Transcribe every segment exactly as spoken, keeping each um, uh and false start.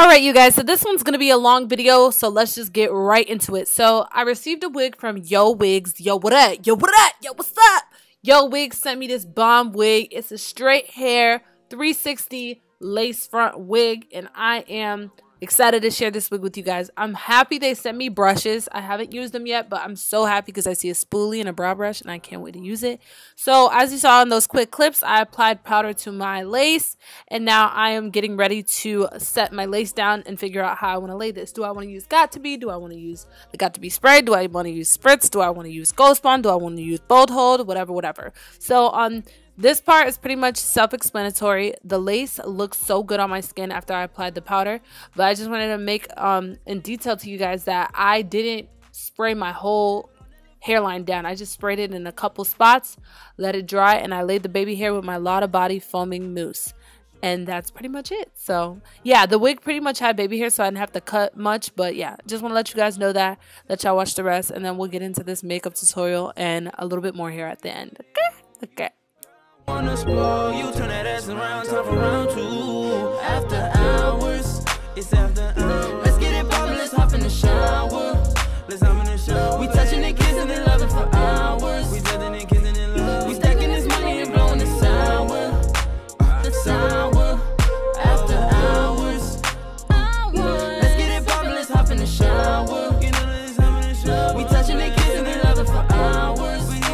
Alright you guys, so this one's going to be a long video, so let's just get right into it. So I received a wig from Yo Wigs. Yo, what up? Yo, what up? Yo, what's up? Yo Wigs sent me this bomb wig. It's a straight hair, three sixty lace front wig, and I am excited to share this wig with you guys. I'm happy they sent me brushes. I haven't used them yet, but I'm so happy because I see a spoolie and a brow brush, and I can't wait to use it. So as you saw in those quick clips, I applied powder to my lace, and now I am getting ready to set my lace down and figure out how I want to lay this. Do I want to use Got2b? Do I want to use the Got2b spray? Do I want to use spritz? Do I want to use Ghost Bond? Do I want to use Bold Hold? Whatever, whatever. So um. This part is pretty much self-explanatory. The lace looks so good on my skin after I applied the powder, but I just wanted to make um in detail to you guys that I didn't spray my whole hairline down. I just sprayed it in a couple spots, let it dry, and I laid the baby hair with my Lotta Body foaming mousse. And that's pretty much it. So yeah, the wig pretty much had baby hair, so I didn't have to cut much. But yeah, just want to let you guys know that. Let y'all watch the rest, and then we'll get into this makeup tutorial and a little bit more hair at the end. Okay? Okay. Wanna spoil you, turn that ass around, time for round two. After hours, it's after hours. Let's get it poppin', let's hop in the shower. Let's hop in the shower. We touching and kissing and loving for hours. We touching and kissing and loving. We stacking this money and blowing the sour. The sour. After hours, hours. Let's get it poppin', let's hop in the shower. You know, let's hop in the shower. We touching and kissing and loving for hours.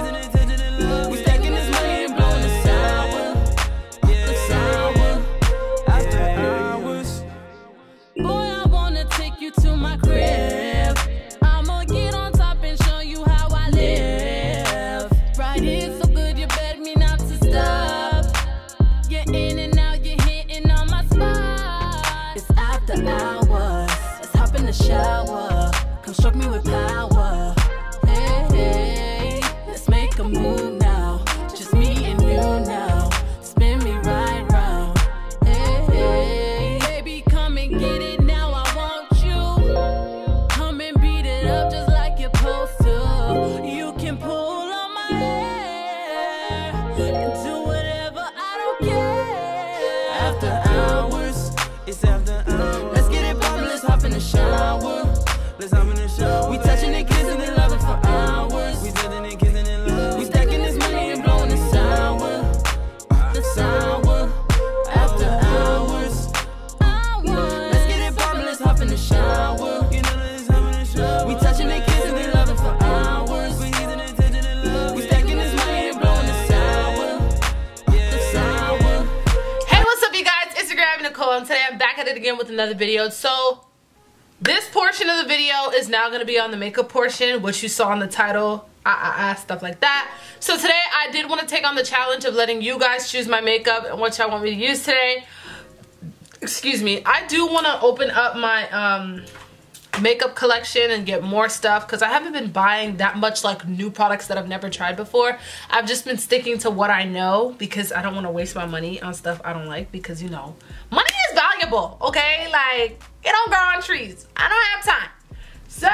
Shower, come stroke me with power. Hey, hey, let's make a move now. Just me and you now. Spin me right round. Hey, hey, baby, come and get it now. I want you. Come and beat it up just like you're supposed to. You can pull on my hair and do whatever, I don't care. After hours, it's after hours. Let's get it poppin', let's hop in the shower. Let's hop in the shower. We touching and kissing and loving for hours. We touching and kissing and loving. We stacking this money and blowing the sour. The sour. After hours, hours. Let's get it poppin', let's hop in the shower. You know, let's hop in the shower. We touching and kissing and loving for hours. We touching and touching and loving. We stacking this money and blowing the sour. The sour. Hey, what's up, you guys? It's your girl Nicole, and today I'm back at it again with another video. So this portion of the video is now going to be on the makeup portion, which you saw in the title, ah, ah, ah, stuff like that. So today I did want to take on the challenge of letting you guys choose my makeup and what y'all want me to use today. Excuse me. I do want to open up my um, makeup collection and get more stuff because I haven't been buying that much like new products that I've never tried before. I've just been sticking to what I know because I don't want to waste my money on stuff I don't like because, you know, money is valuable, okay? Like, it don't grow on trees. I don't have time. So,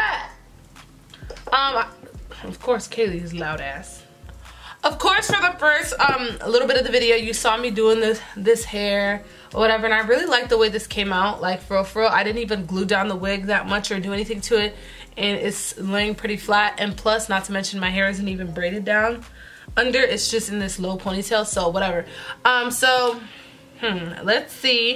um, of course, Kaylee's loud ass. Of course, for the first um a little bit of the video, you saw me doing this this hair or whatever, and I really like the way this came out. Like, for real, for real, I didn't even glue down the wig that much or do anything to it, and it's laying pretty flat. And plus, not to mention, my hair isn't even braided down under. It's just in this low ponytail. So whatever. Um, so hmm, let's see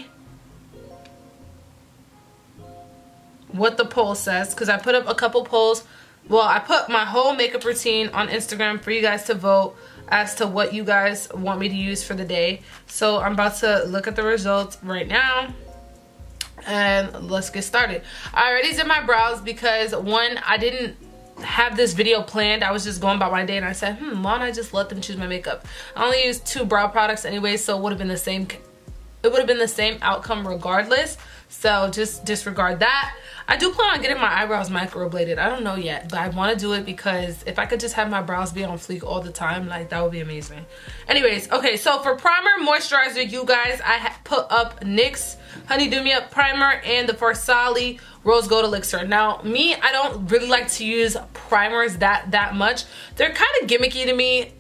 what the poll says, because I put up a couple polls. Well, I put my whole makeup routine on Instagram for you guys to vote as to what you guys want me to use for the day. So I'm about to look at the results right now, and let's get started. I already did my brows because, one, I didn't have this video planned. I was just going about my day, and I said, hmm, why don't I just let them choose my makeup? I only used two brow products anyway, so it would have been the same it would have been the same outcome regardless, so just disregard that. I do plan on getting my eyebrows microbladed. I don't know yet, but I want to do it because if I could just have my brows be on fleek all the time, like, that would be amazing. Anyways, okay, so for primer, moisturizer, you guys, I ha put up NYX Honey Do Me Up Primer and the Farsali Rose Gold Elixir. Now, me, I don't really like to use primers that, that much. They're kind of gimmicky to me.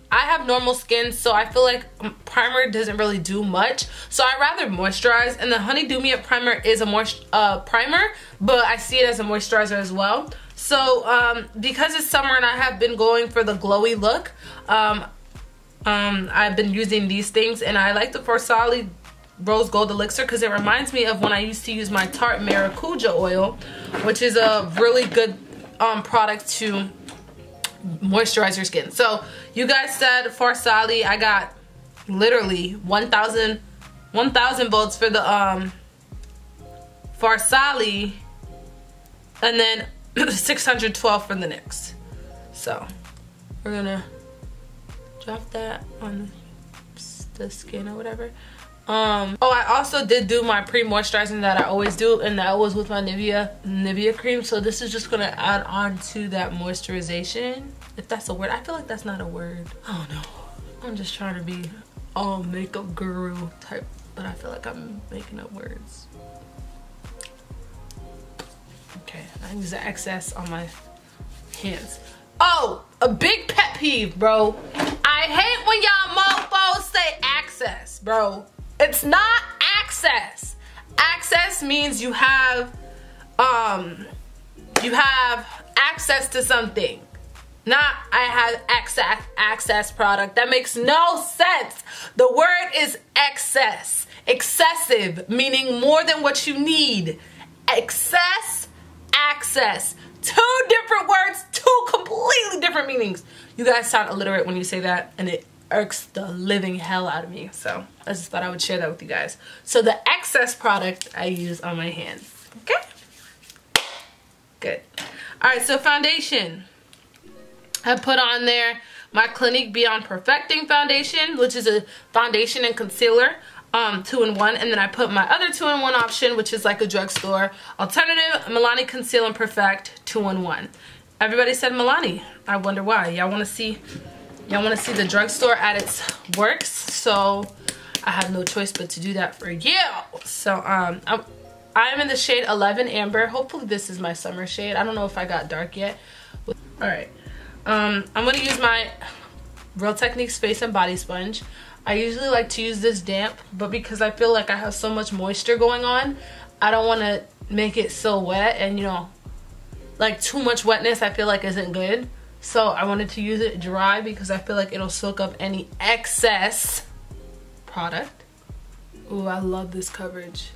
I have normal skin, so I feel like primer doesn't really do much. So I rather moisturize, and the Honey Do Me Up primer is a moist uh, primer, but I see it as a moisturizer as well. So um, because it's summer and I have been going for the glowy look, um, um, I've been using these things, and I like the Farsali Rose Gold Elixir because it reminds me of when I used to use my Tarte Maracuja oil, which is a really good um, product to moisturize your skin. So you guys said Farsali, I got literally one thousand votes for the um Farsali, and then six hundred twelve for the N Y X. So we're gonna drop that on the skin or whatever. Um, oh, I also did do my pre-moisturizing that I always do, and that was with my Nivea Nivea cream. So this is just gonna add on to that moisturization, if that's a word. I feel like that's not a word. Oh no, I'm just trying to be all makeup guru type, but I feel like I'm making up words. Okay, I use the excess on my hands. Oh, a big pet peeve, bro. I hate when y'all mofos say access, bro. It's not access. Access means you have um you have access to something. Not I have access access product. That makes no sense. The word is excess. Excessive, meaning more than what you need. Excess, access. Two different words, two completely different meanings. You guys sound illiterate when you say that, and it irks the living hell out of me. So I just thought I would share that with you guys. So the excess product I use on my hands. Okay? Good. Alright, so foundation. I put on there my Clinique Beyond Perfecting foundation, which is a foundation and concealer, um, two in one. And then I put my other two in one option, which is like a drugstore alternative, Milani Conceal and Perfect two in one. Everybody said Milani. I wonder why. Y'all want to see y'all want to see the drugstore at its works, so I have no choice but to do that for you. So um I'm, I'm in the shade eleven Amber. Hopefully this is my summer shade. I don't know if I got dark yet. All right. Um, I'm going to use my Real Techniques Face and Body Sponge. I usually like to use this damp, but because I feel like I have so much moisture going on, I don't want to make it so wet, and you know, like too much wetness I feel like isn't good. So I wanted to use it dry because I feel like it'll soak up any excess product. Ooh, I love this coverage.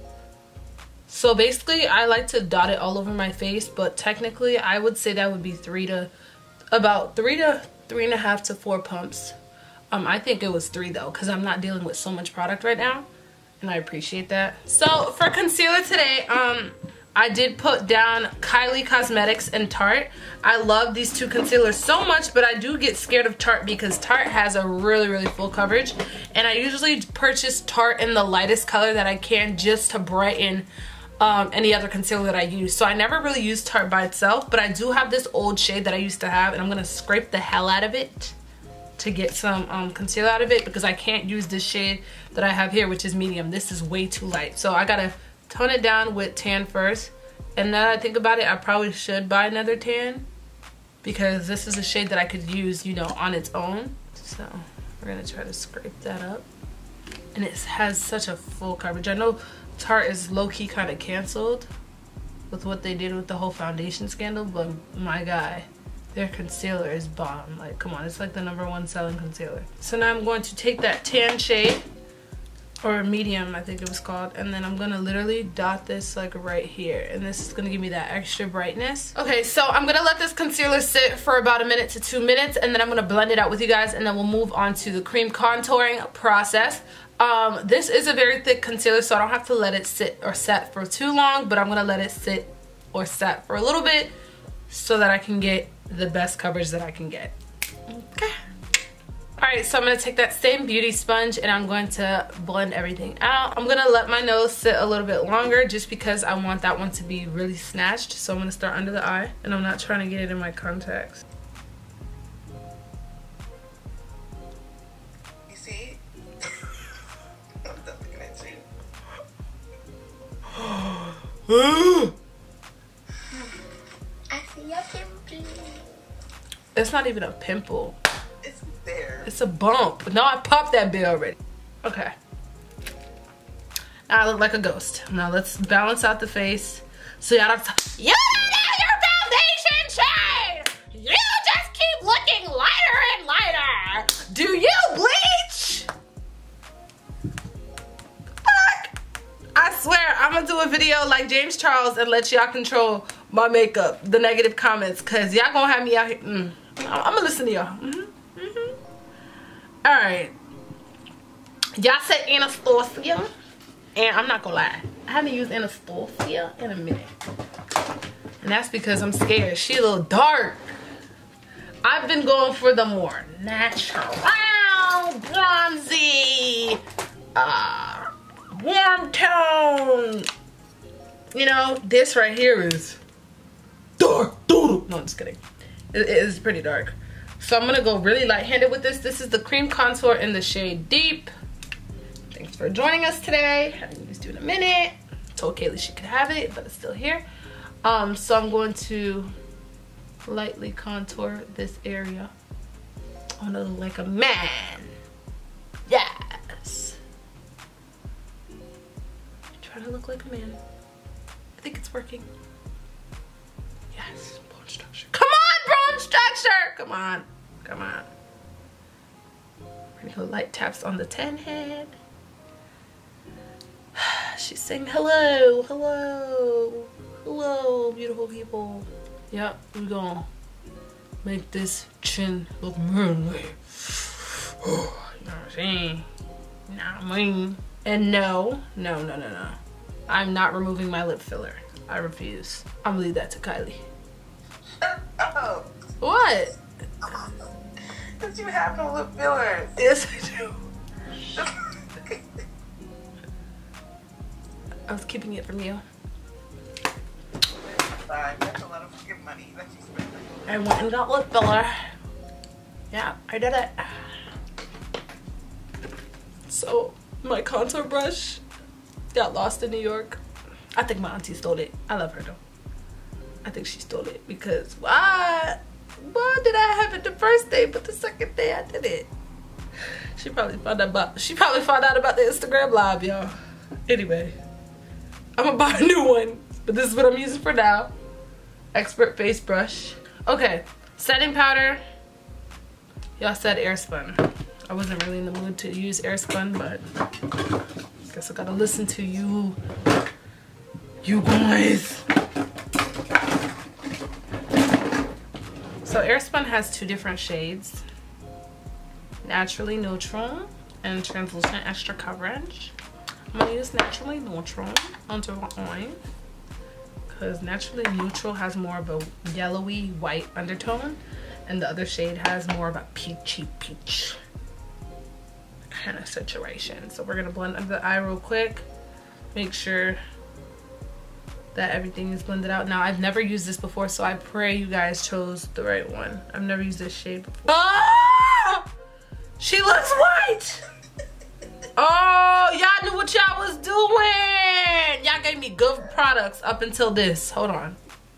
So basically I like to dot it all over my face, but technically I would say that would be three to about three to three and a half to four pumps. Um, I think it was three though, because I'm not dealing with so much product right now, and I appreciate that. So for concealer today, um, I did put down Kylie Cosmetics and Tarte. I love these two concealers so much, but I do get scared of Tarte because Tarte has a really, really full coverage, and I usually purchase Tarte in the lightest color that I can just to brighten Um, any other concealer that I use. So I never really use Tarte by itself, but I do have this old shade that I used to have, and I'm gonna scrape the hell out of it to get some um, concealer out of it, because I can't use this shade that I have here, which is medium. This is way too light, so I gotta tone it down with tan first. And now that I think about it, I probably should buy another tan, because this is a shade that I could use, you know, on its own. So we're gonna try to scrape that up, and it has such a full coverage. I know Tarte is low-key kind of canceled with what they did with the whole foundation scandal, but my guy, their concealer is bomb. Like, come on, it's like the number one selling concealer. So now I'm going to take that tan shade, or medium I think it was called, and then I'm gonna literally dot this like right here, and this is gonna give me that extra brightness. Okay, so I'm gonna let this concealer sit for about a minute to two minutes, and then I'm gonna blend it out with you guys, and then we'll move on to the cream contouring process. Um, this is a very thick concealer, so I don't have to let it sit or set for too long, but I'm gonna let it sit or set for a little bit so that I can get the best coverage that I can get. Okay. Alright, so I'm going to take that same beauty sponge and I'm going to blend everything out. I'm going to let my nose sit a little bit longer just because I want that one to be really snatched. So I'm going to start under the eye, and I'm not trying to get it in my contacts. You see? I'm not looking at you. I see your pimple. It's not even a pimple. It's there. It's a bump. No, I popped that bit already. Okay. Now I look like a ghost. Now let's balance out the face. So y'all have to. You don't have your foundation shade! You just keep looking lighter and lighter! Do you bleach? Fuck! I swear, I'm gonna do a video like James Charles and let y'all control my makeup, the negative comments, cause y'all gonna have me out here. Mm. I'm gonna listen to y'all. Mm-hmm. Mm-hmm. All right. Y'all said Anastasia, and I'm not gonna lie, I haven't used Anastasia in a minute, and that's because I'm scared. She a little dark. I've been going for the more natural, bronzy, uh, warm tone. You know, this right here is dark. No, I'm just kidding. It, it is pretty dark. So I'm gonna go really light-handed with this. This is the cream contour in the shade Deep. Thanks for joining us today. I haven't used it in a minute. Told Kaylee she could have it, but it's still here. Um, so I'm going to lightly contour this area. I wanna look like a man. Yes. Trying to look like a man. I think it's working. Yes, bone structure. Come on, bone structure! Come on, come on. We're gonna go light taps on the tan head. She's saying hello, hello, hello, beautiful people. Yep, we're gonna make this chin look manly. You know what I'm saying? Nah, I mean. And no, no, no, no, no. I'm not removing my lip filler. I refuse. I'm gonna leave that to Kylie. Oh. What? Because you have no lip filler. Yes, I do. I was keeping it from you. Fine, that's a lot of fucking money that you spent. I went and got lip filler. Yeah, I did it. So, my contour brush got lost in New York. I think my auntie stole it. I love her though. I think she stole it because why? Why did I have it the first day, but the second day I did it? She probably found out about. She probably found out about the Instagram live, y'all. Anyway, I'm gonna buy a new one, but this is what I'm using for now. Expert face brush. Okay, setting powder. Y'all said Airspun. I wasn't really in the mood to use Airspun, but I guess I gotta listen to you. You guys. So Airspun has two different shades. Naturally Neutral and Translucent Extra Coverage. I'm gonna use Naturally Neutral onto my eye because Naturally Neutral has more of a yellowy white undertone and the other shade has more of a peachy peach kind of situation. So we're gonna blend under the eye real quick. Make sure that everything is blended out. Now, I've never used this before, so I pray you guys chose the right one. I've never used this shade before. Oh! She looks white! Oh, y'all knew what y'all was doing! Y'all gave me good products up until this. Hold on.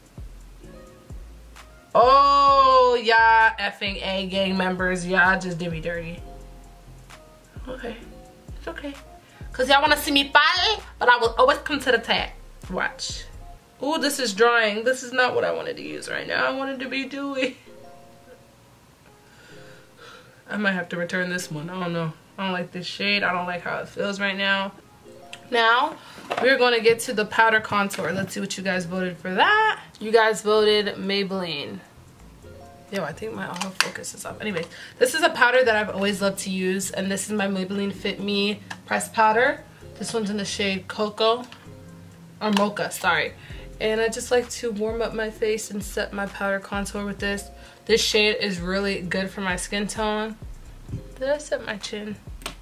Oh, y'all effing A gang members. Y'all just did me dirty. Okay. It's okay. Because y'all want to see me fight, but I will always come to the tag. Watch. Oh, this is drying. This is not what I wanted to use right now. I wanted to be dewy. I might have to return this one. I don't know. I don't like this shade. I don't like how it feels right now. Now, we're going to get to the powder contour. Let's see what you guys voted for that. You guys voted Maybelline. Yo, I think my autofocus is up. Anyways, this is a powder that I've always loved to use. And this is my Maybelline Fit Me pressed powder. This one's in the shade Cocoa. Or Mocha, sorry. And I just like to warm up my face and set my powder contour with this. This shade is really good for my skin tone. Did I set my chin?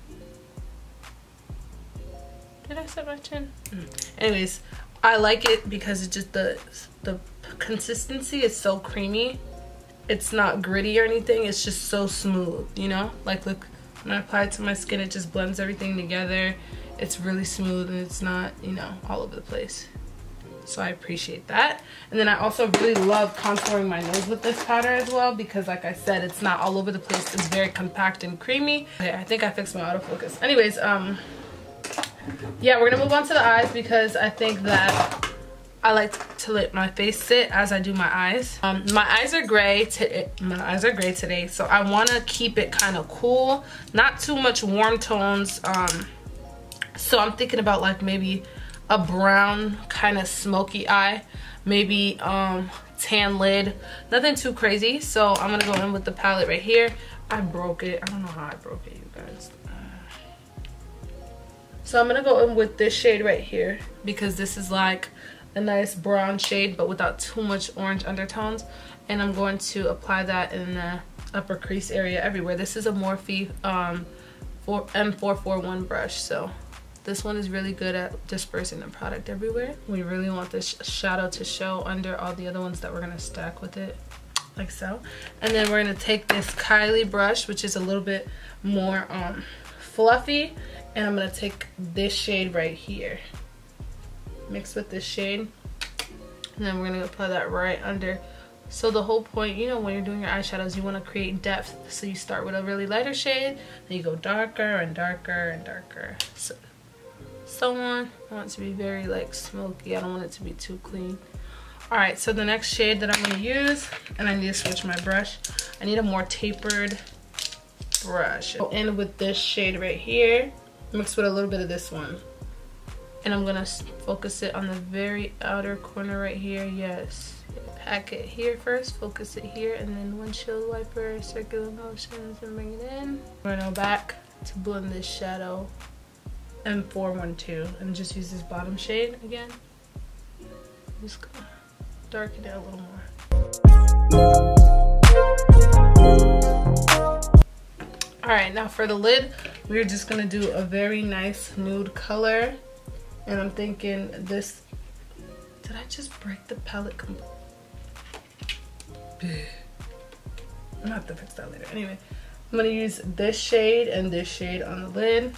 Did I set my chin? Mm. Anyways, I like it because it's just the the consistency is so creamy. It's not gritty or anything. It's just so smooth, you know? Like, look, when I apply it to my skin, it just blends everything together. It's really smooth and it's not, you know, all over the place. so I appreciate that. And then I also really love contouring my nose with this powder as well, because like I said, it's not all over the place. It's very compact and creamy. Okay, I think I fixed my autofocus. Anyways, um yeah, we're gonna move on to the eyes, because I think that I like to let my face sit as I do my eyes. Um, my eyes are gray. To, my eyes are gray today, so I want to keep it kind of cool, not too much warm tones. Um, so I'm thinking about like maybe a brown kind of smoky eye, maybe um, tan lid, nothing too crazy. So I'm gonna go in with the palette right here. I broke it. I don't know how I broke it, you guys. So I'm gonna go in with this shade right here, because this is like a nice brown shade but without too much orange undertones, and I'm going to apply that in the upper crease area everywhere. This is a Morphe um, M four forty-one brush, so this one is really good at dispersing the product everywhere. We really want this shadow to show under all the other ones that we're going to stack with it, like so. And then we're going to take this Kylie brush, which is a little bit more um, fluffy, and I'm going to take this shade right here, mix with this shade, and then we're going to apply that right under. So the whole point, you know, when you're doing your eyeshadows, you want to create depth. So you start with a really lighter shade, then you go darker and darker and darker, so, so on. I want it to be very like smoky. I don't want it to be too clean. Alright, so the next shade that I'm going to use, and I need to switch my brush. I need a more tapered brush. Go in with this shade right here, mix with a little bit of this one. And I'm gonna focus it on the very outer corner right here. Yes, pack it here first, focus it here, and then windshield wiper, circular motions, and bring it in. We're gonna go back to blend this shadow, M four twelve, and just use this bottom shade again. Just gonna darken it a little more. Alright, now for the lid, we're just gonna do a very nice nude color. And I'm thinking this, did I just break the palette completely? I'm gonna have to fix that later. Anyway, I'm gonna use this shade and this shade on the lid.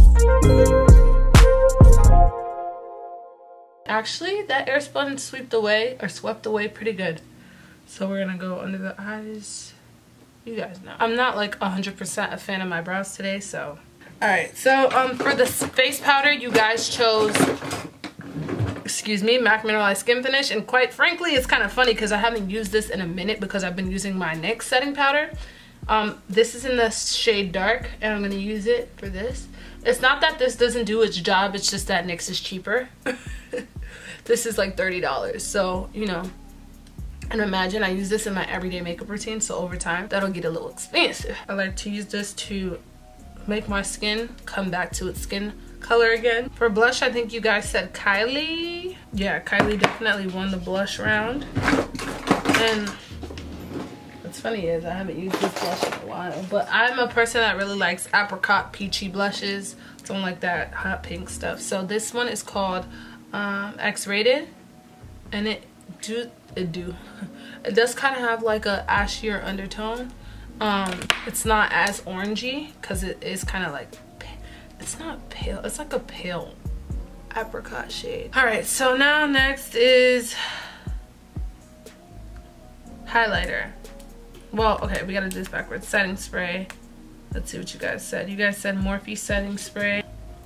Actually, that airspun swept away, or swept away pretty good. So we're gonna go under the eyes. You guys know. I'm not like one hundred percent a fan of my brows today, so. Alright, so um, for the face powder, you guys chose, excuse me, MAC Mineralized Skin Finish. And quite frankly, it's kind of funny because I haven't used this in a minute because I've been using my NYX setting powder. Um, this is in the shade Dark, and I'm going to use it for this. It's not that this doesn't do its job, it's just that NYX is cheaper. This is like thirty dollars, so, you know. And imagine I use this in my everyday makeup routine, so over time, that'll get a little expensive. I like to use this to make my skin come back to its skin color again. For blush, I think you guys said Kylie. Yeah, Kylie definitely won the blush round. And what's funny is I haven't used this blush in a while, but I'm a person that really likes apricot peachy blushes. Don't like that hot pink stuff. So this one is called um, X-Rated, and it do it do it does kind of have like a ashier undertone. Um, it's not as orangey because it is kind of like, it's not pale, it's like a pale apricot shade. Alright, so now next is highlighter. Well, okay, we gotta do this backwards. Setting spray. Let's see what you guys said. You guys said Morphe setting spray.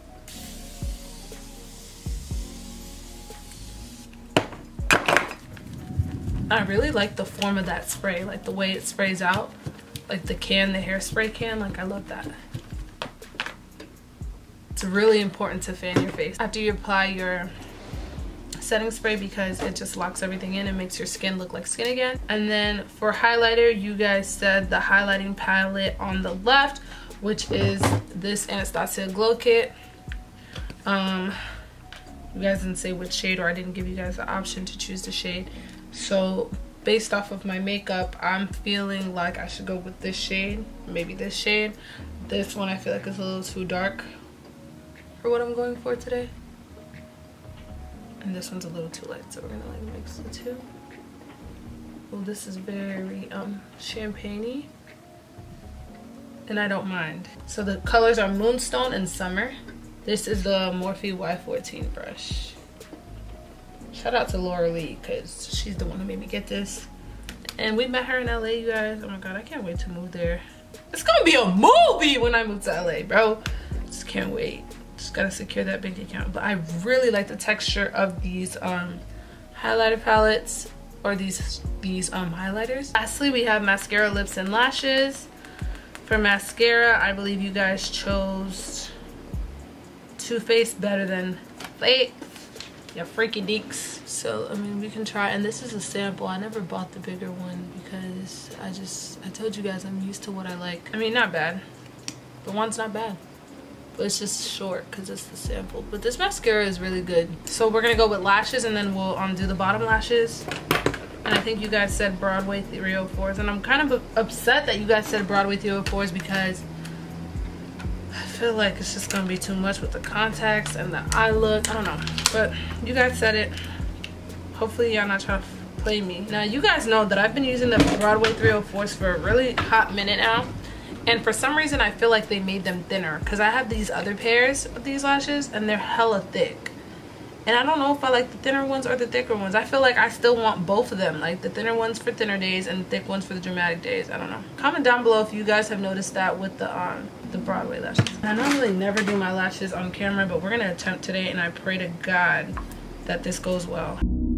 I really like the form of that spray, like the way it sprays out. Like the can, the hairspray can, like I love that. It's really important to fan your face after you apply your setting spray because it just locks everything in and makes your skin look like skin again. And then for highlighter, you guys said the highlighting palette on the left, which is this Anastasia Glow Kit. Um, you guys didn't say which shade, or I didn't give you guys the option to choose the shade. So based off of my makeup, I'm feeling like I should go with this shade, maybe this shade. This one I feel like is a little too dark for what I'm going for today. And this one's a little too light, so we're gonna like mix the two. Well, this is very um, champagne-y, and I don't mind. So the colors are Moonstone and Summer. This is the Morphe Y fourteen brush. Shout out to Laura Lee, because she's the one who made me get this. And we met her in L A, you guys. Oh my god, I can't wait to move there. It's gonna be a movie when I move to L A, bro. Just can't wait. Just gotta secure that bank account. But I really like the texture of these um highlighter palettes, or these these um highlighters. Lastly, we have mascara, lips, and lashes. For mascara, I believe you guys chose Too Faced better than Fake. Yeah, freaky deeks. So I mean, we can try, and this is a sample. I never bought the bigger one because I just I told you guys I'm used to what I like. I mean, not bad. The one's not bad, but it's just short because it's the sample. But this mascara is really good. So we're gonna go with lashes, and then we'll um do the bottom lashes. And I think you guys said Broadway three oh fours, and I'm kind of upset that you guys said Broadway three oh fours because I feel like it's just gonna be too much with the contacts and the eye look. I don't know, but you guys said it. Hopefully y'all not trying to play me. Now you guys know that I've been using the Broadway three oh fours for a really hot minute now, and for some reason I feel like they made them thinner because I have these other pairs of these lashes and they're hella thick. And I don't know if I like the thinner ones or the thicker ones. I feel like I still want both of them. Like the thinner ones for thinner days and the thick ones for the dramatic days. I don't know. Comment down below if you guys have noticed that with the um the Broadway lashes. I normally never do my lashes on camera, but we're gonna attempt today, and I pray to God that this goes well.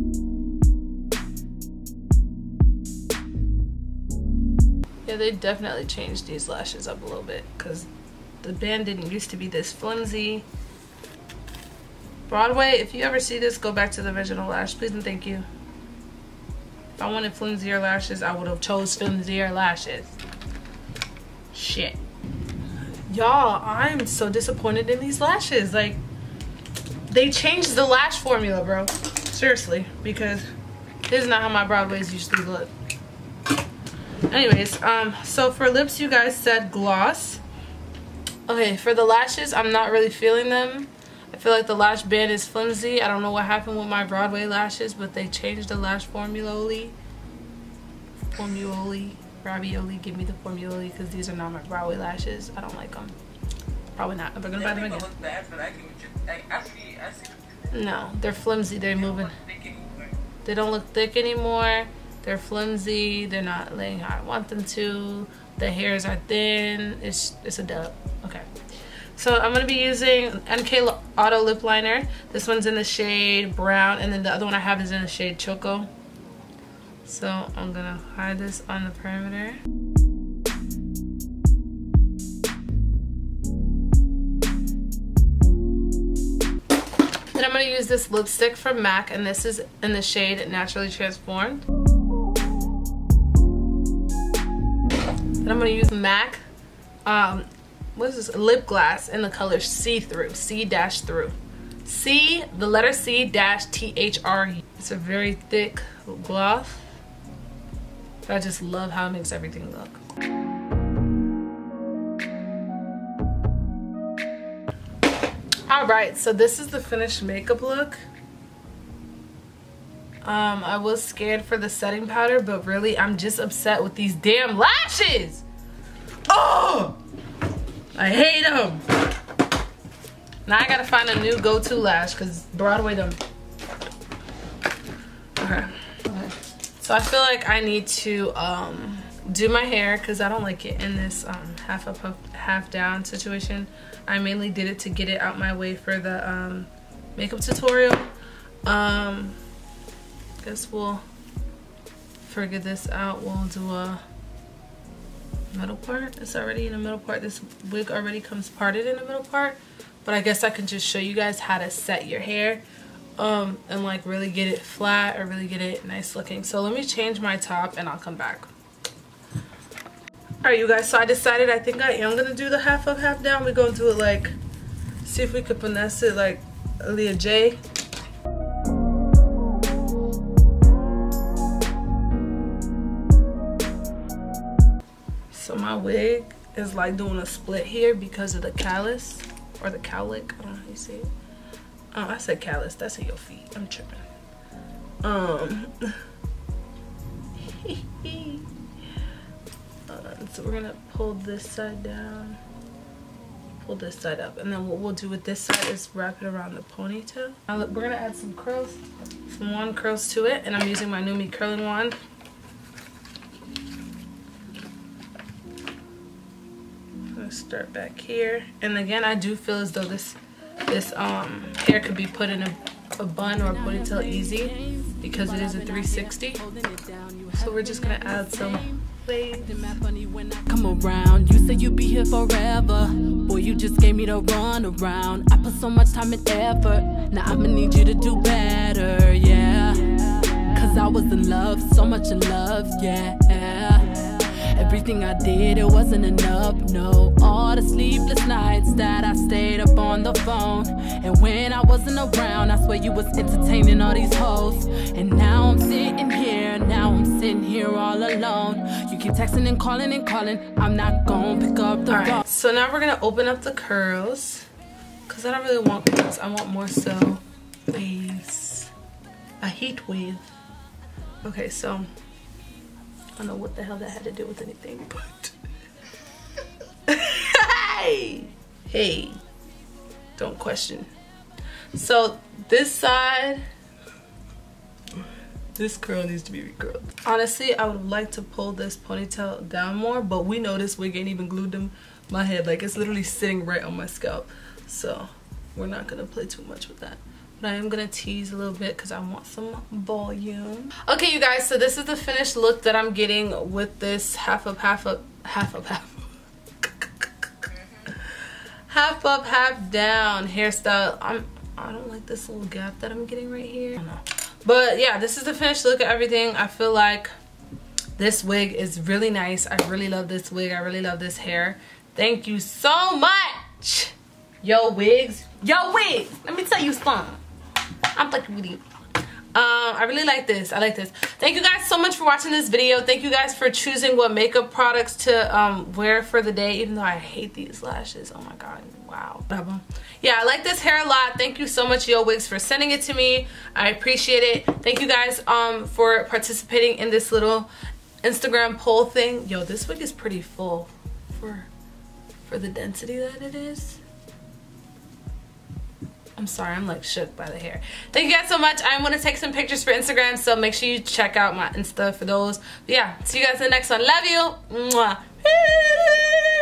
Yeah, they definitely changed these lashes up a little bit because the band didn't used to be this flimsy. Broadway, if you ever see this, go back to the original lash, please and thank you. If I wanted flimsier lashes, I would have chose flimsier lashes. Shit. Y'all, I'm so disappointed in these lashes. Like, they changed the lash formula, bro. Seriously, because this is not how my Broadways usually look. Anyways, um, so for lips, you guys said gloss. Okay, for the lashes, I'm not really feeling them. I feel like the lash band is flimsy. I don't know what happened with my Broadway lashes, but they changed the lash formula. Formula. Ravioli, give me the formula because these are not my Broadway lashes. I don't like them. Probably not. I'm gonna buy them again. Look bad, but I can, I, I see, I see. No, they're flimsy. They're moving. They don't look thick anymore. They're flimsy. They're not laying how I want them to. The hairs are thin. It's it's a dub. Okay. So I'm going to be using N K Auto Lip Liner. This one's in the shade Brown, and then the other one I have is in the shade Choco. So I'm going to hide this on the perimeter. Then I'm going to use this lipstick from MAC, and this is in the shade Naturally Transformed. Then I'm going to use MAC. Um, what is this? Lip gloss in the color See Through. C dash through. C, the letter C dash T H R. It's a very thick gloss. But I just love how it makes everything look. Alright, so this is the finished makeup look. Um, I was scared for the setting powder, but really I'm just upset with these damn lashes. Oh! I hate them. Now I gotta find a new go-to lash because Broadway them. Okay. Okay. So I feel like I need to um, do my hair because I don't like it in this um, half up, half down situation. I mainly did it to get it out my way for the um, makeup tutorial. Um, guess we'll figure this out. We'll do a middle part. It's already in the middle part. This wig already comes parted in the middle part, but I guess I can just show you guys how to set your hair um and like really get it flat or really get it nice looking. So let me change my top and I'll come back. All right, you guys, so I decided I think I am gonna do the half up, half down. We're gonna do it like, see if we could finesse it like Aaliyah J. So my wig is like doing a split here because of the callus or the cowlick. I don't know how you say it. Oh, I said callus. That's in your feet. I'm tripping. Um. uh, so we're gonna pull this side down. pull this side up, and then what we'll do with this side is wrap it around the ponytail. Now look, we're gonna add some curls, some wand curls to it, and I'm using my Numi curling wand. I'm gonna start back here, and again, I do feel as though this this um hair could be put in a, a bun or a ponytail easy because it is a three sixty. So we're just gonna add some waves. Come around, you say you be here forever. Boy, you just gave me the run around. I put so much time and effort. Now I'ma need you to do better, yeah. Cause I was in love, so much in love, yeah. Everything I did, it wasn't enough, no. All the sleepless nights that I stayed up on the phone. And when I wasn't around, I swear you was entertaining all these hoes. And now I'm sitting here, now I'm sitting here all alone. You keep texting and calling and calling, I'm not gonna pick up the phone. Alright, so now we're gonna open up the curls. Cause I don't really want curls, I want more so waves. A heat wave. Okay, so I don't know what the hell that had to do with anything, but hey, hey, don't question. So this side, this curl needs to be recurled. Honestly, I would like to pull this ponytail down more, but we know this wig ain't even glued to my head. Like, it's literally sitting right on my scalp. So we're not gonna play too much with that. But I am gonna tease a little bit because I want some volume. Okay, you guys, so this is the finished look that I'm getting with this half up, half up, half up, half half up, half down hairstyle. I'm I don't like this little gap that I'm getting right here. I don't know. But yeah, this is the finished look of everything. I feel like this wig is really nice. I really love this wig. I really love this hair. Thank you so much, Yo Wigs. Yo Wigs, let me tell you something. I'm fucking with you. Um, I really like this. I like this. Thank you guys so much for watching this video. Thank you guys for choosing what makeup products to um, wear for the day, even though I hate these lashes. Oh my god. Wow. Yeah, I like this hair a lot. Thank you so much, Yo Wigs, for sending it to me. I appreciate it. Thank you guys um, for participating in this little Instagram poll thing. Yo, this wig is pretty full for, for the density that it is. I'm sorry, I'm like shook by the hair. Thank you guys so much. I'm gonna take some pictures for Instagram, so make sure you check out my Insta for those. But yeah, see you guys in the next one. Love you. Mwah.